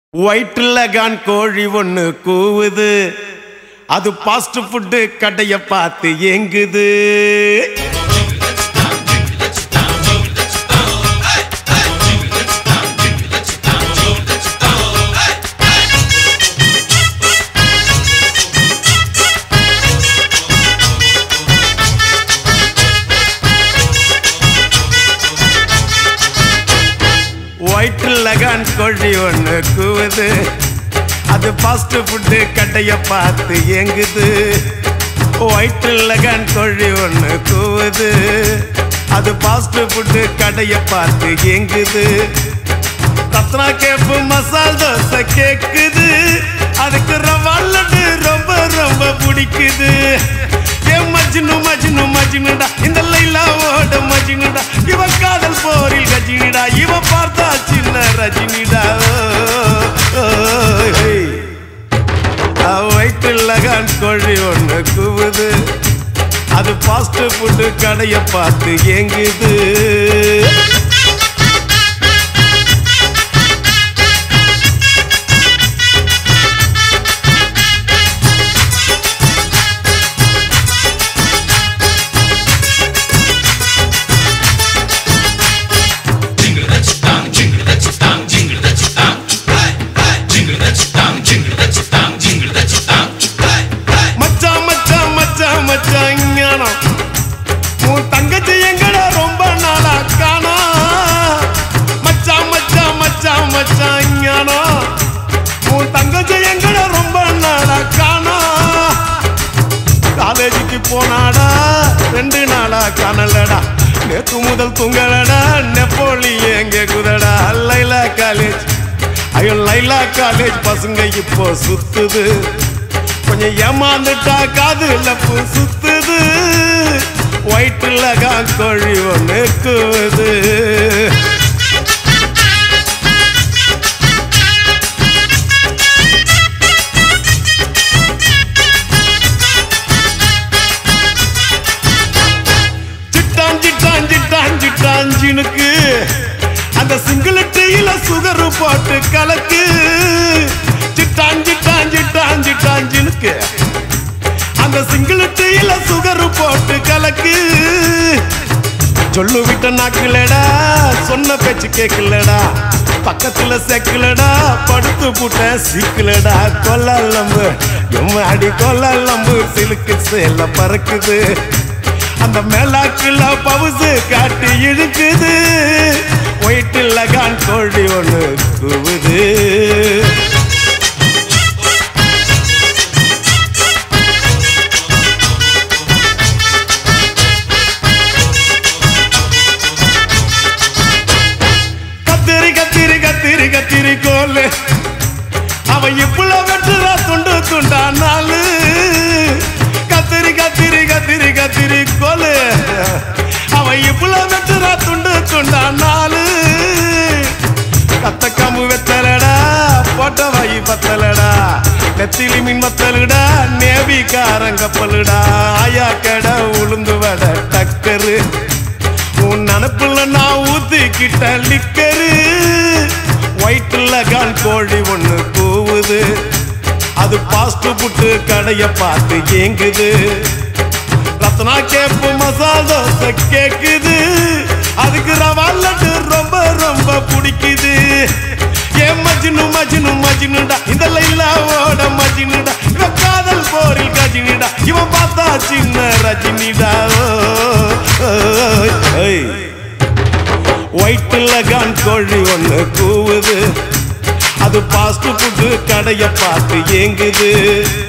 வயிற்றுல கான் கோழி ஒண்ணு கூவுது, அது பாஸ்ட் ஃபுட் கடைய பார்த்து ஏங்குது. வயிற்றுல கான் கோழி ஒண்ணு கூவுது, அது பாஸ்ட் ஃபுட் கடைய பார்த்து ஏங்குது. வயிற்றுல கான் கோழி ஒண்ணு கூவுது, அது பாஸ்ட் ஃபுட் கடைய பார்த்து ஏங்குது. தத்னா கேப்பு மசால் தோசை கேக்குது, அதுக்கு ரவா லட்டு ரொம்ப ரொம்ப பிடிக்குது. மஜ்னு மஜ்னு மஜ்னுடா இந்த லைலாவோட மஜ்னுடா, இவ காதல் போரில் கஜினிடா, இவ பார்த்தா சின்ன ரஜினிடா. வயிற்றுல கான் கோழி ஒண்ணு கூவுது, அது பாஸ்ட் ஃபுட் கடைய பார்த்து ஏங்குது. உன் தங்கச்சி எங்கடா ரொம்ப நாளா காணா, மச்சான் மச்சான் மச்சான் மச்சான் ஞானா. உன் தங்கச்சி எங்கடா ரொம்ப நாளா காணா. காலேஜுக்கு போனாடா 2 நாளா காணலடா, நேத்து முதல் தூங்கலடா, நெப்போலி எங்க குதடா. லைலா காலேஜ், ஐயோ லைலா காலேஜ் பசங்க இப்போ சுத்துது, கொஞ்சம் ஏமாந்துட்டா காதுல பூ சுத்துது. வயிற்றுல கான் கோழி ஒண்ணு கூவுது. சிட்டான் சிட்டான் சிட்டான் சிட்டான் ஜினுக்கு, அந்த சிங்கிள் டீல சுகர் போட்டு கலக்கு. சிட்டான் சிட்டான் சிட்டான் சிட்டான் ஜினுக்கு, அந்த சிங்கிள் டீல சுகர் போட்டு கலக்கு. சொல்லு விட்ட நாக்குலடா, சொன்ன பேச்சு கேட்கலடா, பக்கத்துல செக்கலடா, படுத்து புட்ட சிக்கலடா. கொல்லம்பு எம்மாடி கொல்லம்பு சிலுக்கு சேல பறக்குது, அந்த மேலாக்குல பவுசு காட்டி இழுக்குது. வயிற்றுல கான் கோழி ஒண்ணு கூவுது. கத்திரி கோலு அவ இப்பள வெட்டுறா துண்டு துண்டா நாளு. கத்திரி கத்திரி கத்திரி கத்திரி கோலு அவ இப்பள வெட்டுறா துண்டு துண்டா நாளு. கத்த காம்பு வெத்தலடா, போட்ட வாயி பத்தலடா, நெத்திலி மீன் வத்தலுடா, நேவி காரங்கப்பலுடா. ஆயா கடை உளுந்து வட டக்கரு, உன் நினப்புல நான் ஊத்திக்கிட்ட லிக்கரு. வயிற்றுல கான் கோழி ஒண்ணு கூவுது, அது பாஸ்ட் ஃபுட் கடைய பார்த்து ஏங்குது. ரத்னா கேப்பு மசால் தோசை கேக்குது, அதுக்கு ரவா லட்டு ரொம்ப ரொம்ப பிடிக்குது. மஜ்னு மஜ்னு மஜ்னுடா இந்த லைலாவோட மஜ்னுடா, இவ காதல் போரில் கஜினிடா, இவன் பார்த்தா சின்ன ரஜினிடா. வயிற்றுல கான் கோழி ஒண்ணு கூவுது, அது பாஸ்ட் ஃபுட் கடைய பார்த்து ஏங்குது.